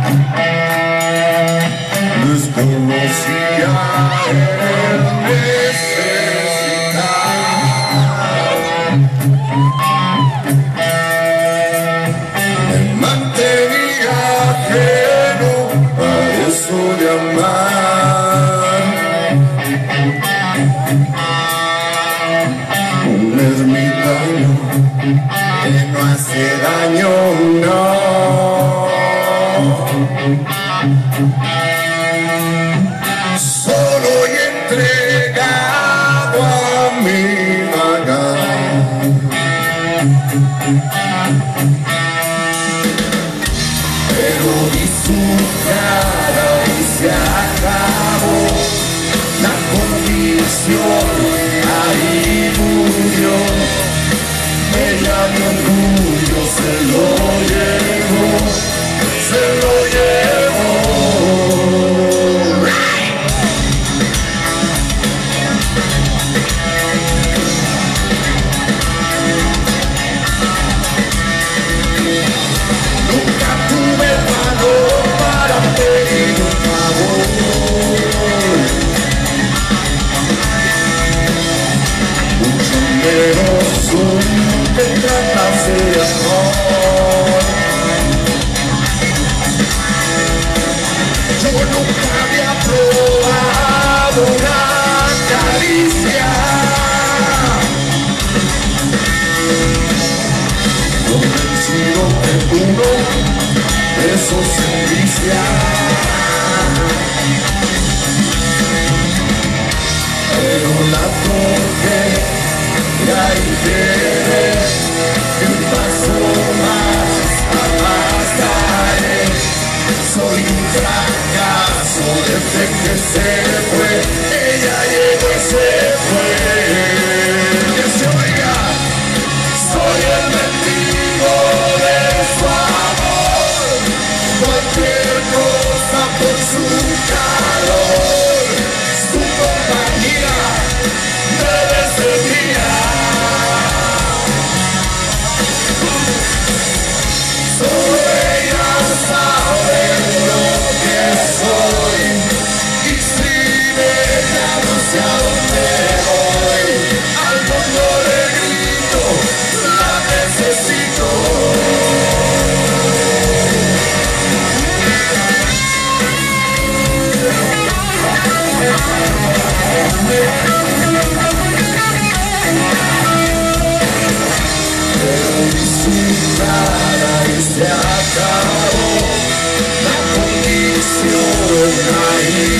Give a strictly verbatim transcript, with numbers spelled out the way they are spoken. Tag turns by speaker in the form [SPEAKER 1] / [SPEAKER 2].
[SPEAKER 1] Desconocía el necesitar, me mantenía ajeno a eso de amar. Un ermitaño que no hace daño, no. Solo y entregado a mi vagar, pero vi su cara y se acabó la condición, ahí murió. Ella mi orgullo se lo llevó, se lo llevó. Nunca tuve valor para pedir un favor, mucho menos un que tratase de amor. Yo nunca había probado una caricia, convencido que uno de esos se envicia, pero la toqué y ahí quedé. Un paso más, jamás daré. Soy un fracaso desde que se fue. Ella llegó y se fue. Que se oiga, soy el mendigo de su amor. Cualquier cosa por su calor. Su compañía debe ser mía. Solo ella sabe lo que soy, y si me llama hacia donde voy, al mundo le grito, la necesito. Pero visitada y se acabó la condición ahí.